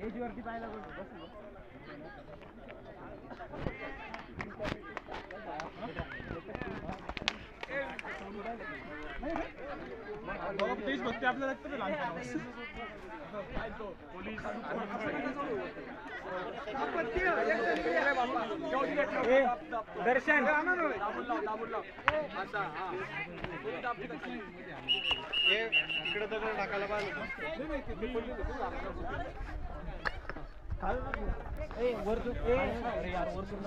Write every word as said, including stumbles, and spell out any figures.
एजवरती पाहायला बसलो. देशभक्ती आपल्याला दर्शन इकडे दगड टाकायला पाहिजे.